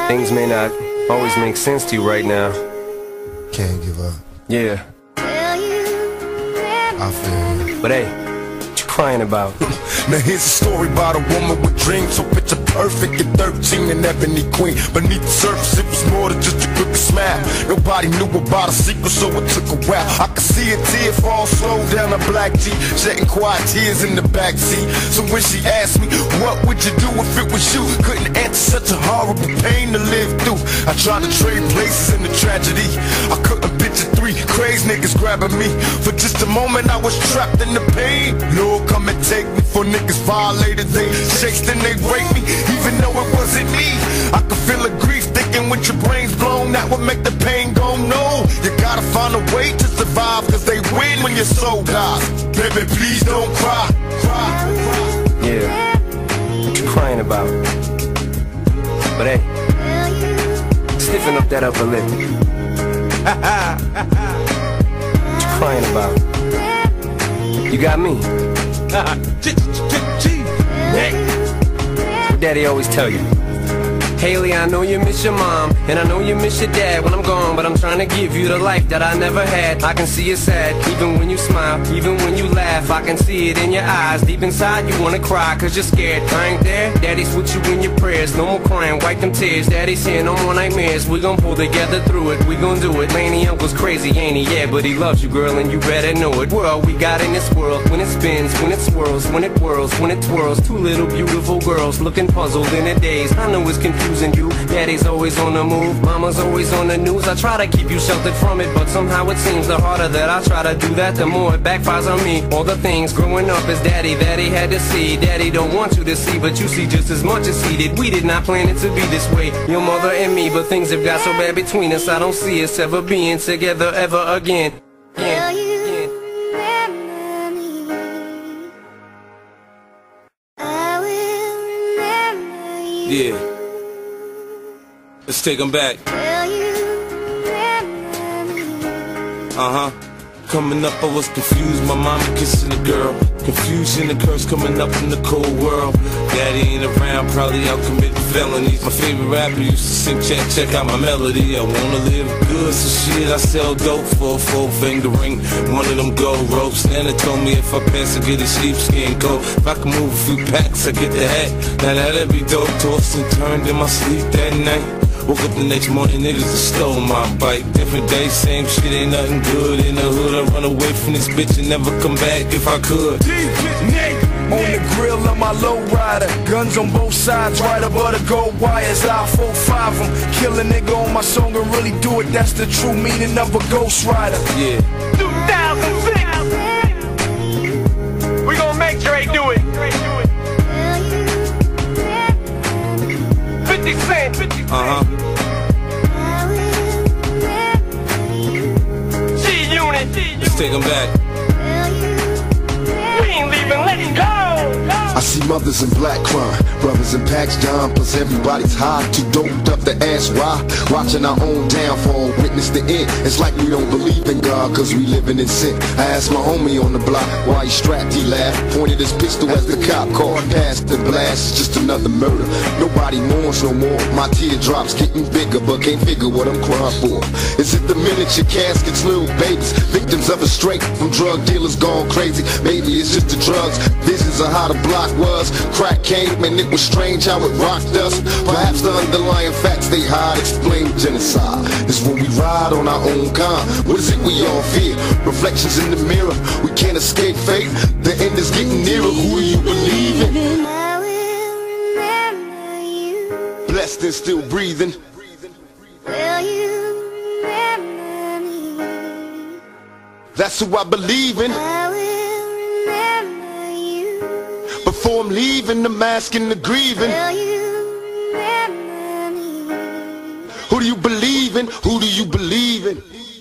Things may not always make sense to you right now. Can't give up. Yeah. I feel you. But hey, what you crying about? Now here's a story about a woman with dreams, so picture perfect at 13, an ebony queen. Beneath the surface it was more than just a crooked smile. Nobody knew about a secret, so it took a while. I could see a tear fall slow down her black cheek, shedding quiet tears in the backseat. So when she asked me, what would you do if it was you? Couldn't answer such a horrible pain to live through. I tried to trade places in the tragedy. I couldn't picture three crazed niggas grabbing me. For just a moment I was trapped in the pain. Lord, come and take me, for niggas violated. They chased and they raped me, even though it wasn't me. I could feel the grief thinking with your brains blown, that would make the pain go no. You gotta find a way to survive, cause they win when your soul dies. Baby, please don't cry. Yeah, what you crying about? But hey, stiffen up that upper lip. What you crying about? You got me. Daddy always tell you, Haley, I know you miss your mom, and I know you miss your dad when I'm gone, but I'm trying to give you the life that I never had. I can see you sad, even when you smile, even when you laugh. I can see it in your eyes, deep inside you wanna cry, cause you're scared. I ain't there, Daddy's with you in your prayers. No more crying, wipe them tears. Daddy's here, no more nightmares. We gon' pull together through it, we gon' do it. Laney uncle's crazy, ain't he? Yeah, but he loves you, girl, and you better know it. We're all we got in this world, when it spins, when it swirls, when it whirls, when it twirls. Two little beautiful girls looking puzzled in a daze. I know it's confusing you. Daddy's always on the move, mama's always on the news. I try to keep you sheltered from it, but somehow it seems the harder that I try to do that, the more it backfires on me. All the things growing up as daddy that he had to see, daddy don't want you to see, but you see just as much as he did. We did not plan it to be this way, your mother and me, but things have got so bad between us, I don't see us ever being together ever again. Yeah, let's take them back. Coming up I was confused, my mama kissing a girl. Confusion and curse coming up in the cold world. Daddy ain't around, probably out committing felonies. My favorite rapper used to sing, check out my melody. I wanna live good, so shit, I sell dope for a 4-finger ring. One of them gold ropes. Nana told me if I pass I get a sheepskin coat. If I can move a few packs, I get the hat. Now that'd be dope. Tossed and turned in my sleep that night. Woke up the next morning, niggas that stole my bike. Different day, same shit, ain't nothing good. In the hood, I run away from this bitch and never come back if I could. On the grill of my lowrider, guns on both sides, right above the gold wires. I 4-5 them, kill a nigga on my song and really do it. That's the true meaning of a ghost rider. Yeah. 2006. We gon' make Dre do it. 50 Cent. G-Unit. Let's take them back. We ain't leaving, let's go. I see mothers in black crying, brothers in packs down, plus everybody's high, too doped up to ask why. Watching our own downfall, witness the end. It's like we don't believe in God, cause we living in sin. I asked my homie on the block why he strapped, he laughed, pointed his pistol as the cop car passed the blast. It's just another murder, nobody mourns no more. My teardrops getting bigger, but can't figure what I'm crying for. Is it the miniature caskets, little babies, victims of a straight from drug dealers gone crazy? Maybe it's just the drugs, visions of how the block was. Crack came and it was strange how it rocked us. Perhaps the underlying facts they hide explain genocide. It's when we ride on our own kind. What is it we all fear? Reflections in the mirror, we can't escape fate. The end is getting nearer, who do you believe in? I will remember you. Blessed and still breathing. Will you remember me? That's who I believe in. I will remember you. Before I'm leaving, the mask and the grieving. Will you remember me? Who do you believe in? Who do you believe in?